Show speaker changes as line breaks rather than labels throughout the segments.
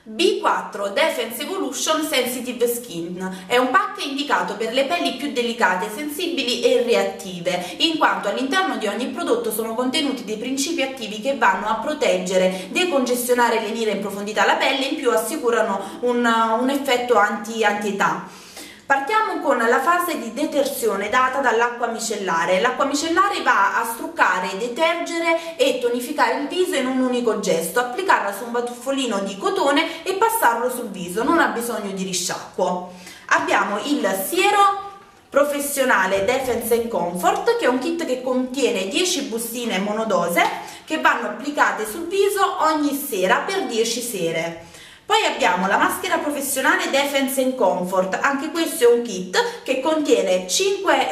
B4 Defense Evolution Sensitive Skin è un pack indicato per le pelli più delicate, sensibili e reattive, in quanto all'interno di ogni prodotto sono contenuti dei principi attivi che vanno a proteggere, decongestionare e lenire in profondità la pelle, in più assicurano un effetto anti-età. Partiamo con la fase di detersione data dall'acqua micellare. L'acqua micellare va a struccare, detergere e tonificare il viso in un unico gesto, applicarla su un batuffolino di cotone e passarlo sul viso, non ha bisogno di risciacquo. Abbiamo il siero professionale Defense and Comfort, che è un kit che contiene 10 bustine monodose che vanno applicate sul viso ogni sera per 10 sere. Poi abbiamo la maschera professionale Defense and Comfort, anche questo è un kit che contiene 5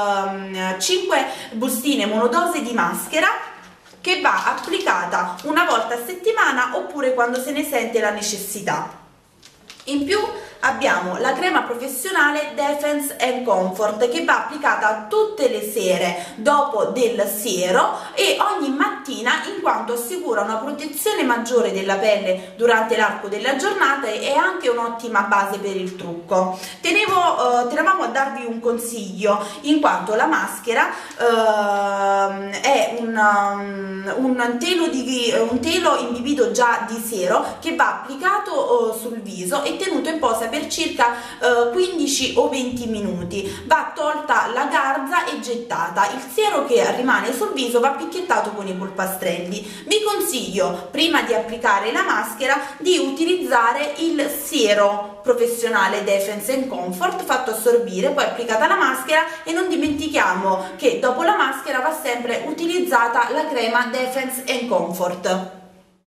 bustine monodose di maschera che va applicata una volta a settimana oppure quando se ne sente la necessità. In più abbiamo la crema professionale Defense and Comfort che va applicata tutte le sere dopo del siero e ogni mattina, in quanto assicura una protezione maggiore della pelle durante l'arco della giornata e è anche un'ottima base per il trucco. Tenevamo a darvi un consiglio, in quanto la maschera è un telo imbibito già di siero che va applicato sul viso e tenuto in posa per circa 15 o 20 minuti. Va tolta la garza e gettata. Il siero che rimane sul viso va picchiettato con i polpastrelli. Vi consiglio, prima di applicare la maschera, di utilizzare il siero professionale Defense and Comfort fatto assorbire, poi applicata la maschera, e non dimentichiamo che dopo la maschera va sempre utilizzata la crema Defense and Comfort.